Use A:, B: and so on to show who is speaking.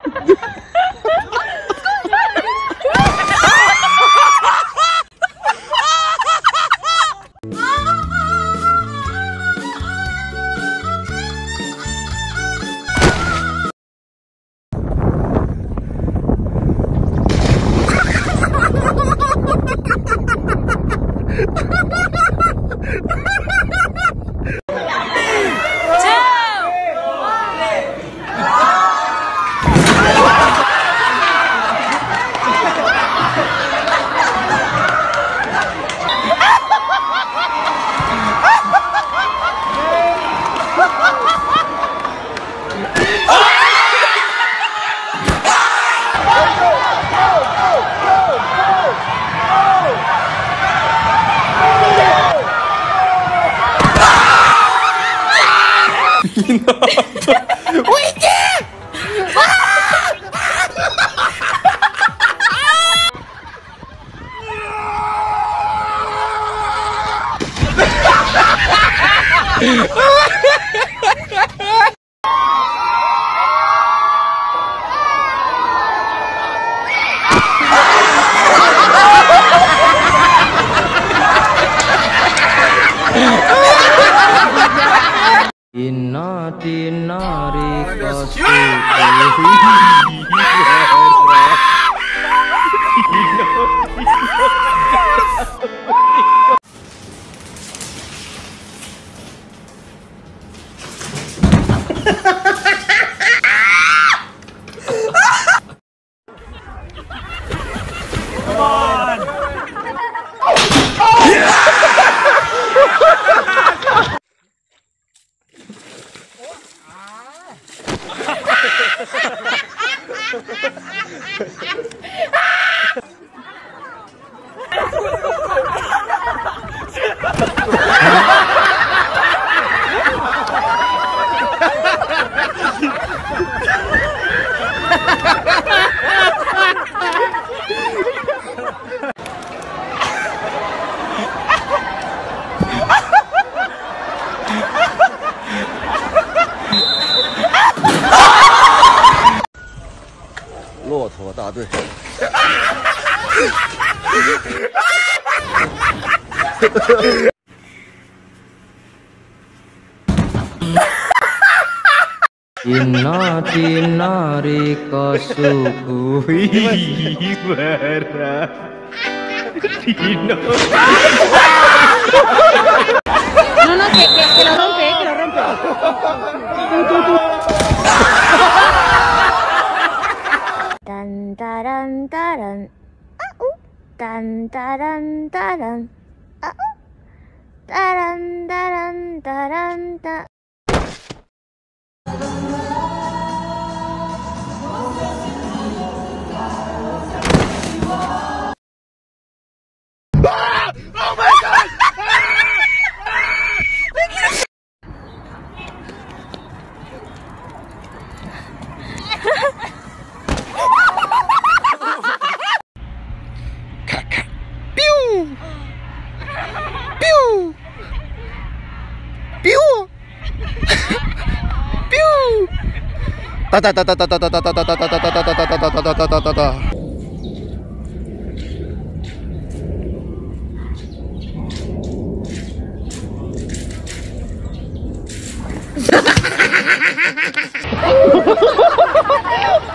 A: Dinari kasih.
B: Come on!
C: 骆驼大队。
A: Dinari kasuku
B: Ibarra. Dino.
D: No, que lo rompe, que lo rompe. Tan taran taran. Tan taran taran. Taran taran taran taran.
B: Oh my God!
C: Kakak. Piu. Piu. Piu. Piu. Ta ta ta ta ta ta ta ta ta ta ta ta ta ta ta ta ta ta.
D: Ha ha ha ha!